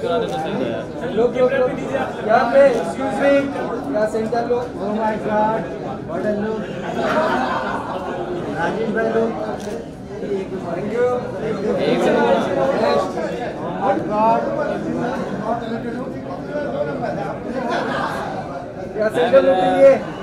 करा देना सही था यार। लोग यहाँ पे एक्सक्यूज मी, यहाँ सेंटर लोग। Oh my God, what a look. Rajesh भाई लोग, thank you. Oh my God, यहाँ सेंटर लोग के लिए